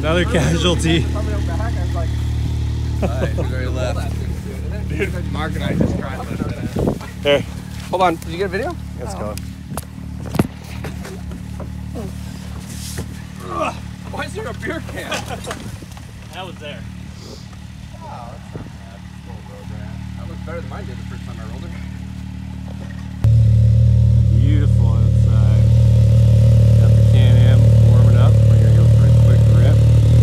Another casualty. Alright, very left. Dude, Mark and I just tried this. There. Hold on, did you get a video? Let's go. Why is there a beer can? That was there. Wow, that's not bad. That looks better than mine did the first time I rolled it. Beautiful outside. Got the Can-Am warming up. We're gonna go for a quick rip.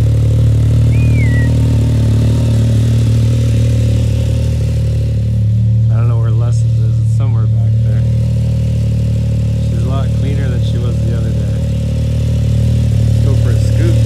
I don't know where Les's is. It's somewhere back there. She's a lot cleaner than she was the other day. Let's go for a scoop.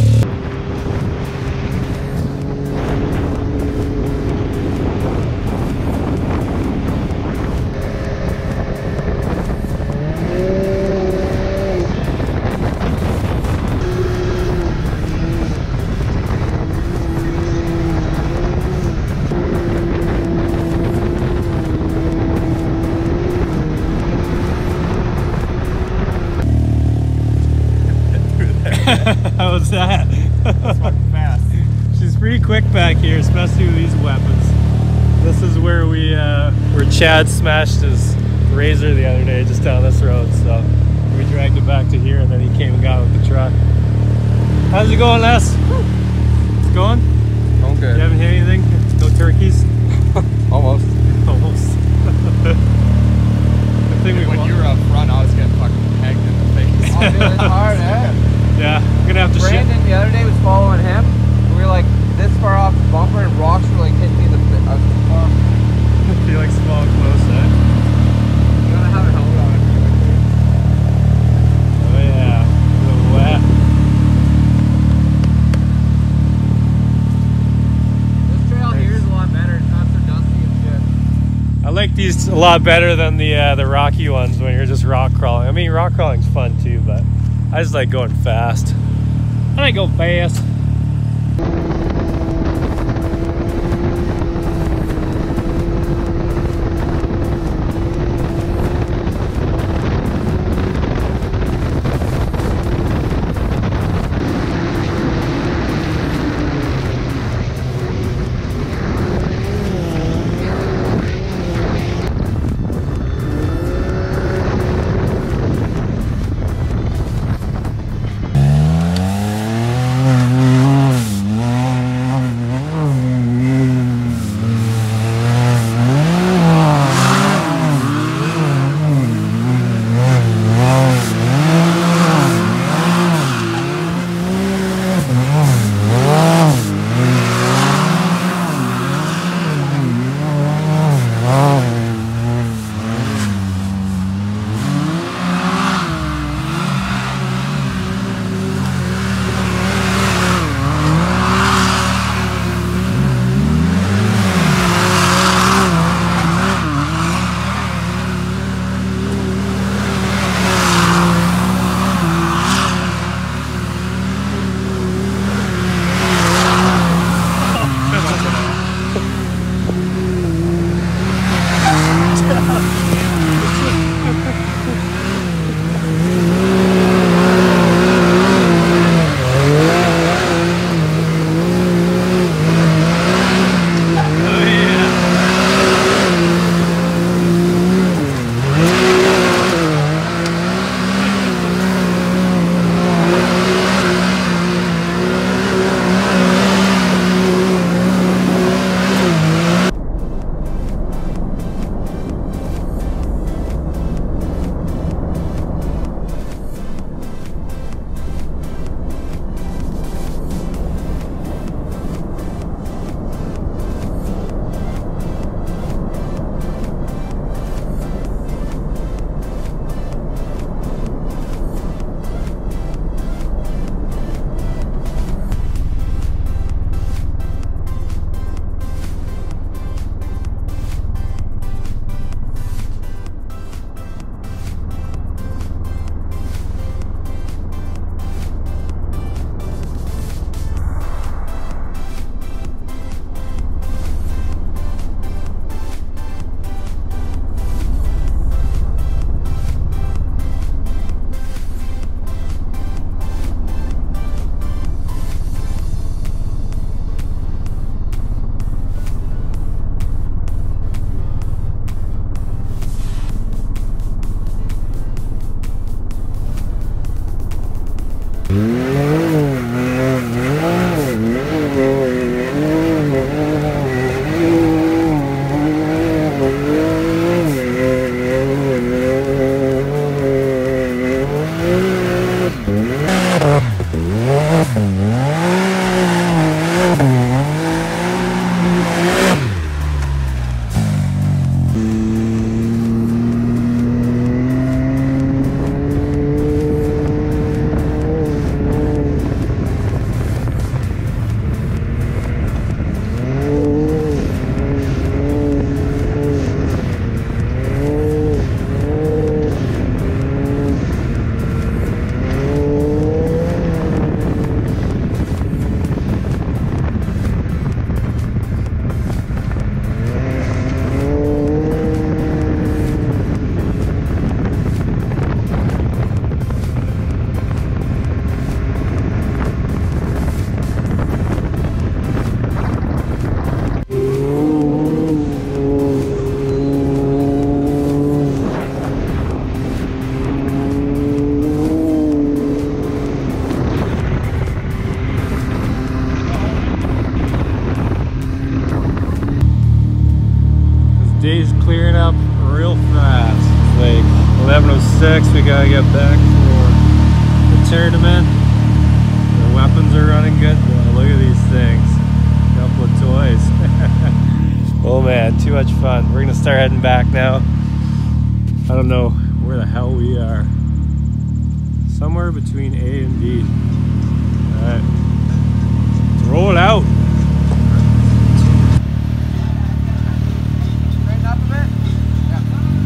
How was that? That's fucking fast. She's pretty quick back here, especially with these weapons. This is where where Chad smashed his RZR the other day, just down this road. So we dragged it back to here, and then he came and got with the truck. How's it going, Les? It's going? Going good. You haven't hit anything? No turkeys? Almost. Almost. I think When you were up front, I was getting fucking pegged in the face. Oh, dude, it's hard, eh? Yeah, I'm gonna have to Brandon the other day was following him. We were like this far off the bumper, and rocks were like hitting me in the face. I was too far. feel like small and close, eh? You gotta have a helmet on it. Oh yeah, a little wet. This trail here is a lot better. It's not so dusty and shit. I like these a lot better than the rocky ones when you're just rock crawling. I mean, rock crawling's fun too, but I just like going fast. I like go fast. 11:06. We gotta get back for the tournament. The weapons are running good. Boy, look at these things. A couple of toys. Oh man, too much fun. We're gonna start heading back now. I don't know where the hell we are. Somewhere between A and B. Alright. Let's roll it out. Straighten up a bit? Yeah.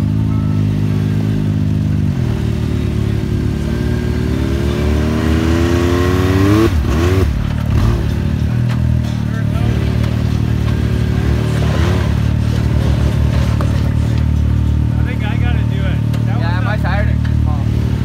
I think I gotta do it. Yeah, my tire didn't just fall.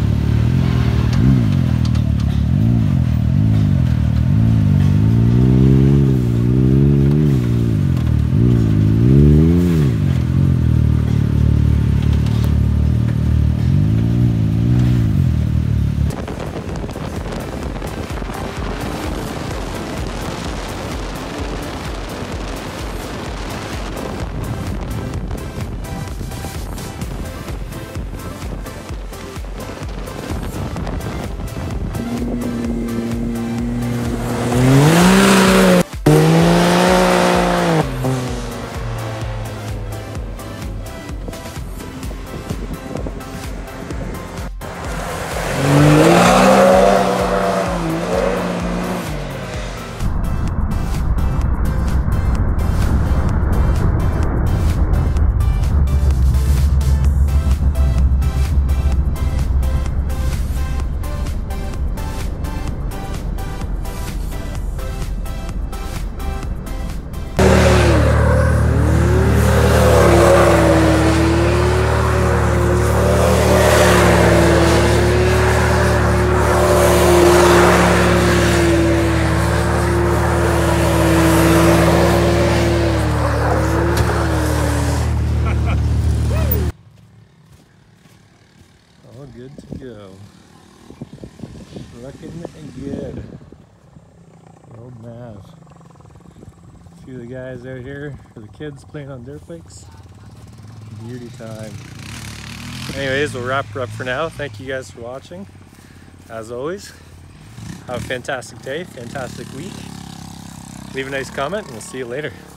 All good to go. Looking good. The old Mav. A few of the guys out here for the kids playing on dirt bikes. Beauty time. Anyways, we'll wrap her up for now. Thank you guys for watching. As always, have a fantastic day, fantastic week. Leave a nice comment and we'll see you later.